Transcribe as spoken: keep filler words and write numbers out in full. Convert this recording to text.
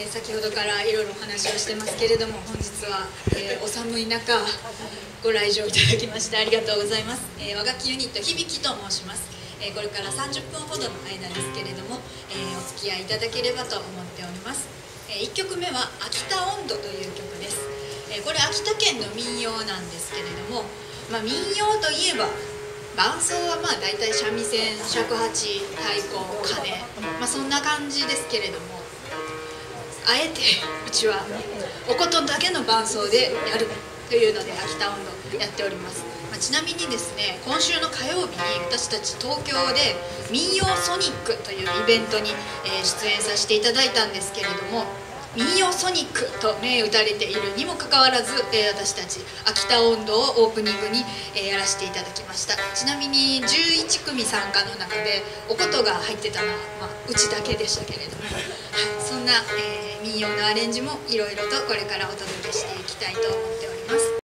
えー、先ほどからいろいろお話をしてますけれども、本日は、えー、お寒い中ご来場いただきましてありがとうございます。えー、和楽器ユニット響喜と申します。えー、これからさんじゅっぷんほどの間ですけれども、えー、お付き合いいただければと思っております。えー、いっきょくめは秋田音頭という曲です。えー、これ秋田県の民謡なんですけれども、まあ、民謡といえば伴奏はまあ大体三味線、尺八、太鼓、鐘、まあ、そんな感じですけれども、あえてうちはお琴だけの伴奏でやるというので秋田音頭やっております。まあ、ちなみにですね、今週の火曜日に私たち東京で民謡ソニックというイベントに、えー、出演させていただいたんですけれども、民謡ソニックと銘打たれているにもかかわらず、えー、私たち秋田音頭をオープニングに、えー、やらせていただきました。ちなみにじゅういちくみ参加の中でお琴が入ってたのは、まあ、うちだけでしたけれども、はい、そんな、えー、民謡のアレンジもいろいろとこれからお届けしていきたいと思っております。